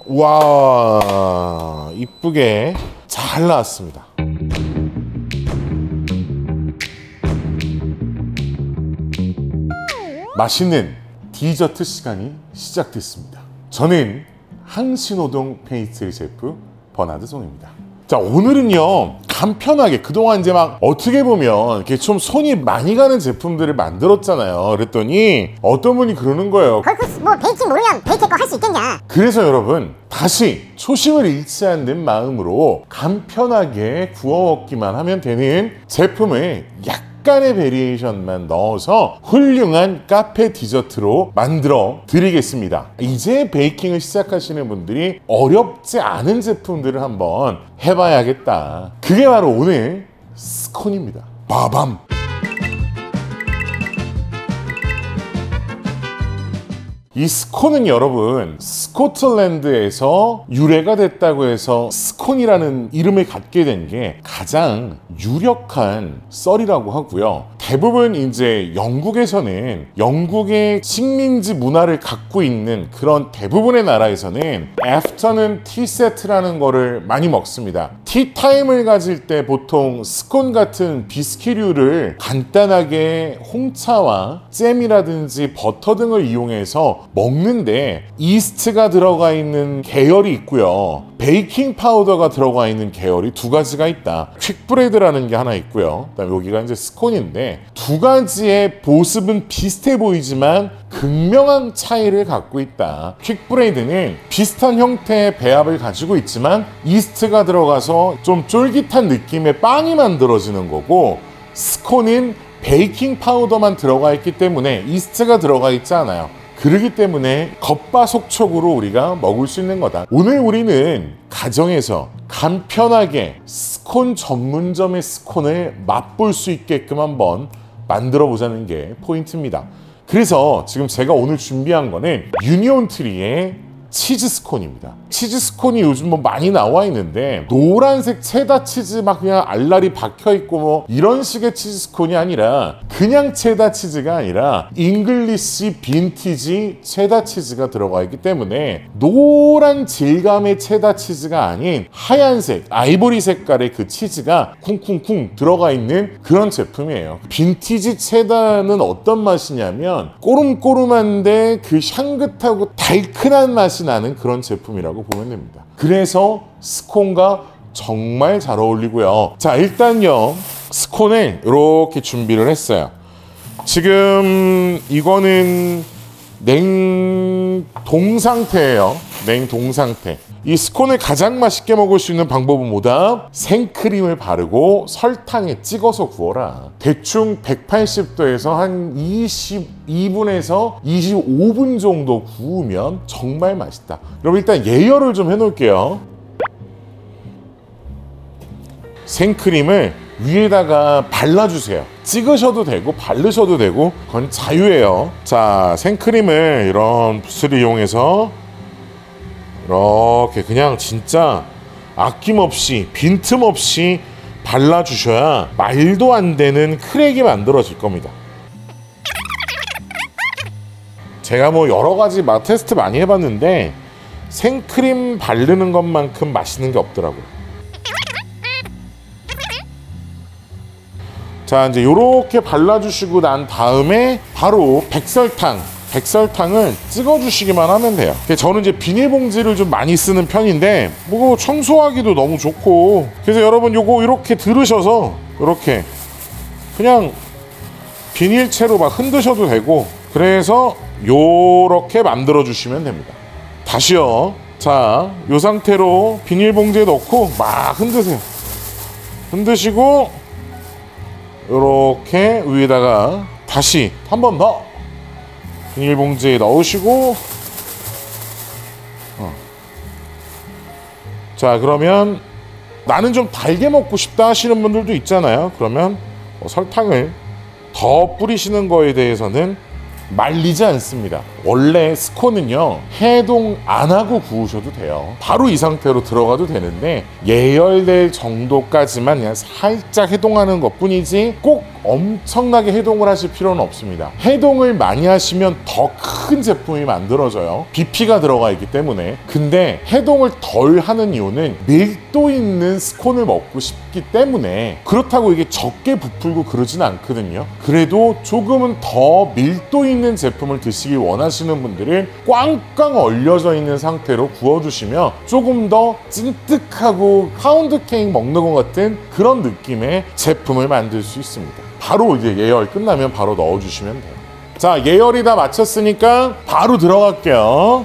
와, 이쁘게 잘 나왔습니다. 맛있는 디저트 시간이 시작됐습니다. 저는 항신호동 페이스트리 셰프 버나드 송입니다. 자, 오늘은요 간편하게, 그동안 이제 막 어떻게 보면 이렇게 좀 손이 많이 가는 제품들을 만들었잖아요. 그랬더니 어떤 분이 그러는 거예요. 뭐 베이킹 모르면 베이킹 거 할 수 있겠냐. 그래서 여러분, 다시 초심을 잃지 않는 마음으로 간편하게 구워 먹기만 하면 되는 제품을 약간의 베리에이션만 넣어서 훌륭한 카페 디저트로 만들어 드리겠습니다. 이제 베이킹을 시작하시는 분들이 어렵지 않은 제품들을 한번 해봐야겠다. 그게 바로 오늘 스콘입니다. 빠밤! 이 스콘은 여러분, 스코틀랜드에서 유래가 됐다고 해서 스콘이라는 이름을 갖게 된 게 가장 유력한 썰이라고 하고요. 대부분 이제 영국에서는, 영국의 식민지 문화를 갖고 있는 그런 대부분의 나라에서는 애프터눈 티 세트라는 거를 많이 먹습니다. 티타임을 가질 때 보통 스콘 같은 비스킷류를 간단하게 홍차와 잼이라든지 버터 등을 이용해서 먹는데, 이스트가 들어가 있는 계열이 있고요, 베이킹 파우더가 들어가 있는 계열이 두 가지가 있다. 퀵브레드라는 게 하나 있고요, 그다음에 여기가 이제 스콘인데, 두 가지의 모습은 비슷해 보이지만 극명한 차이를 갖고 있다. 퀵브레드는 비슷한 형태의 배합을 가지고 있지만 이스트가 들어가서 좀 쫄깃한 느낌의 빵이 만들어지는 거고, 스콘은 베이킹 파우더만 들어가 있기 때문에 이스트가 들어가 있지 않아요. 그러기 때문에 겉바속촉으로 우리가 먹을 수 있는 거다. 오늘 우리는 가정에서 간편하게 스콘 전문점의 스콘을 맛볼 수 있게끔 한번 만들어 보자는 게 포인트입니다. 그래서 지금 제가 오늘 준비한 거는 유니온트리의 치즈 스콘입니다. 치즈 스콘이 요즘 뭐 많이 나와 있는데, 노란색 체다 치즈 막 그냥 알알이 박혀 있고 뭐 이런 식의 치즈 스콘이 아니라, 그냥 체다 치즈가 아니라 잉글리시 빈티지 체다 치즈가 들어가 있기 때문에 노란 질감의 체다 치즈가 아닌 하얀색 아이보리 색깔의 그 치즈가 쿵쿵쿵 들어가 있는 그런 제품이에요. 빈티지 체다는 어떤 맛이냐면 꼬름꼬름한데 그 향긋하고 달큰한 맛이 나는 그런 제품이라고 보면 됩니다. 그래서 스콘과 정말 잘 어울리고요. 자, 일단요 스콘을 이렇게 준비를 했어요. 지금 이거는 냉동 상태예요. 냉동 상태. 이 스콘을 가장 맛있게 먹을 수 있는 방법은 뭐다? 생크림을 바르고 설탕에 찍어서 구워라. 대충 180도에서 한 22분에서 25분 정도 구우면 정말 맛있다. 여러분, 일단 예열을 좀 해놓을게요. 생크림을 위에다가 발라주세요. 찍으셔도 되고 바르셔도 되고 그건 자유예요. 자, 생크림을 이런 붓을 이용해서 이렇게 그냥 진짜 아낌없이 빈틈없이 발라주셔야 말도 안 되는 크랙이 만들어질 겁니다. 제가 뭐 여러 가지 맛 테스트 많이 해봤는데 생크림 바르는 것만큼 맛있는 게 없더라고요. 자, 이제 요렇게 발라주시고 난 다음에 바로 백설탕을 찍어주시기만 하면 돼요. 저는 이제 비닐봉지를 좀 많이 쓰는 편인데 뭐 청소하기도 너무 좋고, 그래서 여러분 요거 이렇게 들으셔서 이렇게 그냥 비닐채로 막 흔드셔도 되고, 그래서 요렇게 만들어 주시면 됩니다. 다시요. 자, 요 상태로 비닐봉지에 넣고 막 흔드세요. 흔드시고 요렇게 위에다가 다시 한 번 더 비닐봉지에 넣으시고, 자, 그러면 나는 좀 달게 먹고 싶다 하시는 분들도 있잖아요. 그러면 설탕을 더 뿌리시는 거에 대해서는 말리지 않습니다. 원래 스콘은요, 해동 안 하고 구우셔도 돼요. 바로 이 상태로 들어가도 되는데 예열될 정도까지만 그냥 살짝 해동하는 것 뿐이지 꼭 엄청나게 해동을 하실 필요는 없습니다. 해동을 많이 하시면 더 큰 제품이 만들어져요. BP가 들어가 있기 때문에. 근데 해동을 덜 하는 이유는 밀도 있는 스콘을 먹고 싶기 때문에. 그렇다고 이게 적게 부풀고 그러진 않거든요. 그래도 조금은 더 밀도 있는 제품을 드시길 원하시는 분들은 꽝꽝 얼려져 있는 상태로 구워주시면 조금 더 찐득하고 파운드 케이크 먹는 것 같은 그런 느낌의 제품을 만들 수 있습니다. 바로 이제 예열 끝나면 바로 넣어주시면 돼요. 자, 예열이 다 마쳤으니까 바로 들어갈게요.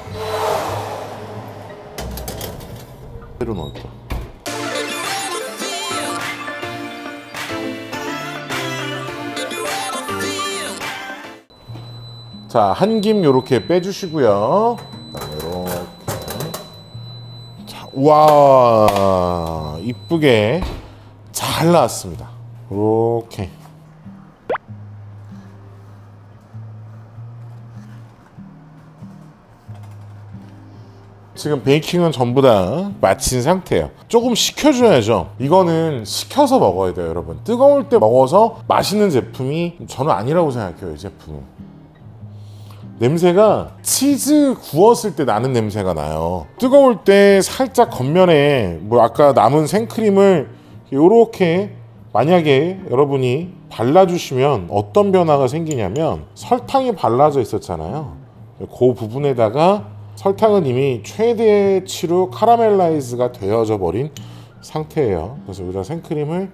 새로 넣을게요. 자, 한 김 요렇게 빼주시고요. 이렇게. 자, 와, 이쁘게 잘 나왔습니다. 이렇게. 지금 베이킹은 전부 다 마친 상태예요. 조금 식혀줘야죠. 이거는 식혀서 먹어야 돼요, 여러분. 뜨거울 때 먹어서 맛있는 제품이 저는 아니라고 생각해요, 이 제품은. 냄새가 치즈 구웠을 때 나는 냄새가 나요. 뜨거울 때 살짝 겉면에 뭐 아까 남은 생크림을 이렇게 만약에 여러분이 발라주시면 어떤 변화가 생기냐면 설탕이 발라져 있었잖아요. 그 부분에다가 설탕은 이미 최대치로 카라멜라이즈가 되어져 버린 상태예요. 그래서 여기다 생크림을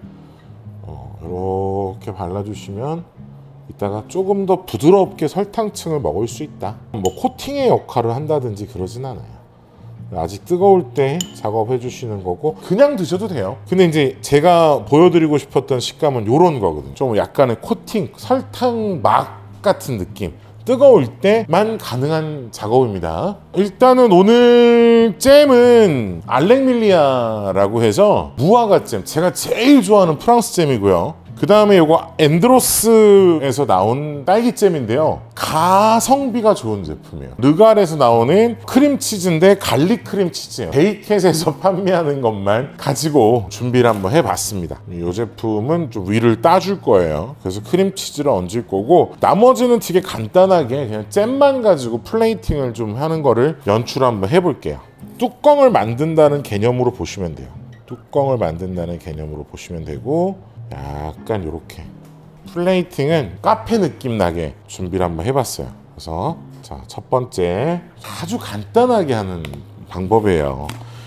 이렇게 발라주시면 이따가 조금 더 부드럽게 설탕층을 먹을 수 있다. 뭐 코팅의 역할을 한다든지 그러진 않아요. 아직 뜨거울 때 작업해 주시는 거고 그냥 드셔도 돼요. 근데 이제 제가 보여드리고 싶었던 식감은 이런 거거든요. 좀 약간의 코팅, 설탕 막 같은 느낌. 뜨거울 때만 가능한 작업입니다. 일단은 오늘 잼은 알렉밀리아라고 해서 무화과 잼, 제가 제일 좋아하는 프랑스 잼이고요. 그 다음에 요거 엔드로스에서 나온 딸기잼인데요. 가성비가 좋은 제품이에요. 느갈에서 나오는 크림치즈인데 갈릭 크림치즈예요. 베이켓에서 판매하는 것만 가지고 준비를 한번 해봤습니다. 이 제품은 좀 위를 따줄 거예요. 그래서 크림치즈를 얹을 거고 나머지는 되게 간단하게 그냥 잼만 가지고 플레이팅을 좀 하는 거를 연출 한번 해볼게요. 뚜껑을 만든다는 개념으로 보시면 돼요. 뚜껑을 만든다는 개념으로 보시면 되고 약간 이렇게 플레이팅은 카페 느낌 나게 준비를 한번 해봤어요. 그래서 자, 첫 번째 아주 간단하게 하는 방법이에요.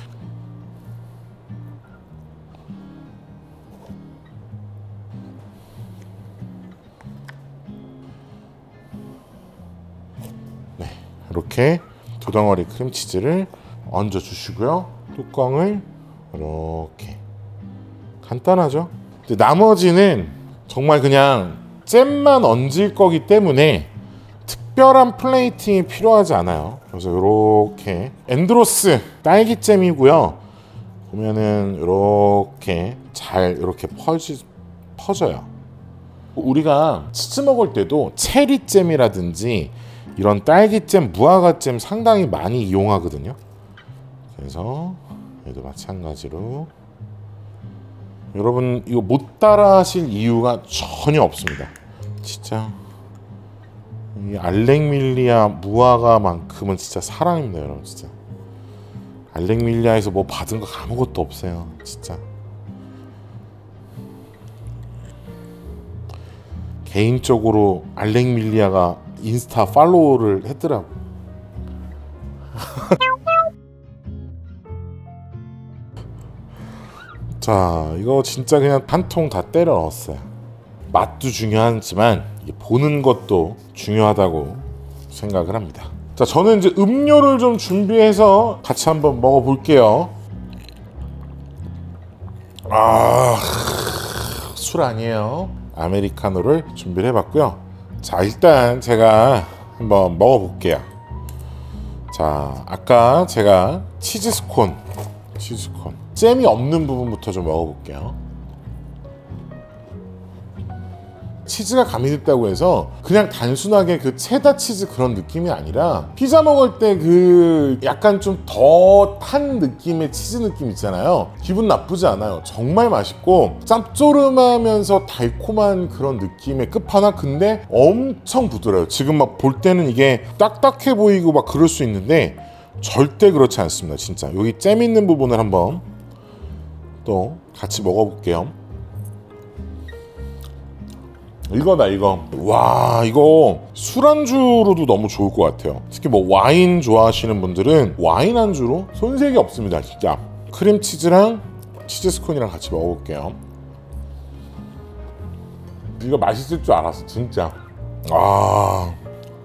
네, 이렇게 두 덩어리 크림치즈를 얹어 주시고요. 뚜껑을 이렇게 간단하죠? 나머지는 정말 그냥 잼만 얹을 거기 때문에 특별한 플레이팅이 필요하지 않아요. 그래서 이렇게 엔드로스 딸기잼이고요. 보면은 이렇게 잘 이렇게 퍼져요. 우리가 치즈 먹을 때도 체리잼이라든지 이런 딸기잼, 무화과잼 상당히 많이 이용하거든요. 그래서 얘도 마찬가지로 여러분 이거 못 따라 하실 이유가 전혀 없습니다. 진짜 이 알렉밀리아 무화과만큼은 진짜 사랑입니다, 여러분. 진짜 알렉밀리아에서 뭐 받은 거 아무것도 없어요, 진짜. 개인적으로 알렉밀리아가 인스타 팔로우를 했더라고. 자, 이거 진짜 그냥 한 통 다 때려 넣었어요. 맛도 중요하지만 보는 것도 중요하다고 생각을 합니다. 자, 저는 이제 음료를 좀 준비해서 같이 한번 먹어볼게요. 술 아니에요. 아메리카노를 준비를 해봤고요. 자, 일단 제가 한번 먹어볼게요. 자, 아까 제가 치즈스콘 잼이 없는 부분부터 좀 먹어볼게요. 치즈가 가미됐다고 해서 그냥 단순하게 그 체다 치즈 그런 느낌이 아니라 피자 먹을 때 그 약간 좀 더 탄 느낌의 치즈 느낌 있잖아요. 기분 나쁘지 않아요. 정말 맛있고 짭조름하면서 달콤한 그런 느낌의 끝판왕. 근데 엄청 부드러워요. 지금 막 볼 때는 이게 딱딱해 보이고 막 그럴 수 있는데 절대 그렇지 않습니다. 진짜 여기 잼 있는 부분을 한번 또 같이 먹어볼게요. 이거다 이거. 와, 이거 술안주로도 너무 좋을 것 같아요. 특히 뭐 와인 좋아하시는 분들은 와인 안주로 손색이 없습니다. 진짜 크림치즈랑 치즈 스콘이랑 같이 먹어볼게요. 이거 맛있을 줄 알았어 진짜. 와.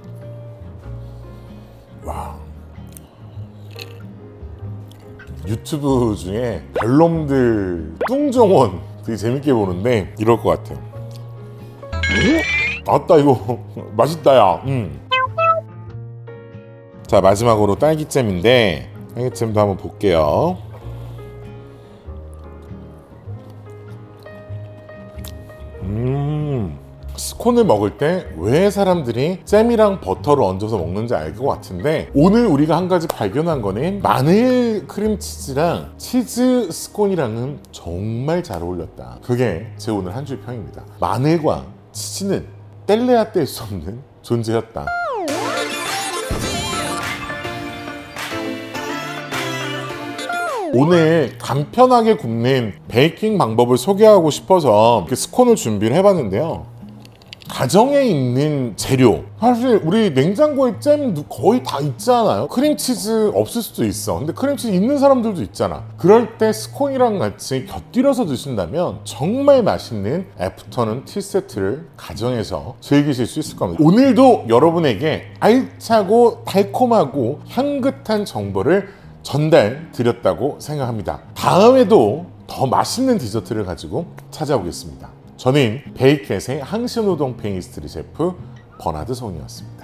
유튜브 중에 별놈들 뚱정원 되게 재밌게 보는데 이럴 것 같아요. 아따 이거 맛있다 야. 자, 마지막으로 딸기잼인데 딸기잼도 한번 볼게요. 스콘을 먹을 때 왜 사람들이 잼이랑 버터를 얹어서 먹는지 알 것 같은데, 오늘 우리가 한 가지 발견한 거는 마늘 크림치즈랑 치즈 스콘이랑은 정말 잘 어울렸다. 그게 제 오늘 한 줄 평입니다. 마늘과 치즈는 뗄래야 뗄 수 없는 존재였다. 오늘 간편하게 굽는 베이킹 방법을 소개하고 싶어서 이렇게 스콘을 준비를 해봤는데요. 가정에 있는 재료, 사실 우리 냉장고에 잼 거의 다 있잖아요. 크림치즈 없을 수도 있어. 근데 크림치즈 있는 사람들도 있잖아. 그럴 때 스콘이랑 같이 곁들여서 드신다면 정말 맛있는 애프터눈 티 세트를 가정에서 즐기실 수 있을 겁니다. 오늘도 여러분에게 알차고 달콤하고 향긋한 정보를 전달 드렸다고 생각합니다. 다음에도 더 맛있는 디저트를 가지고 찾아오겠습니다. 저는 베이켓의 항신우동 페이스트리 셰프 버나드 송이었습니다.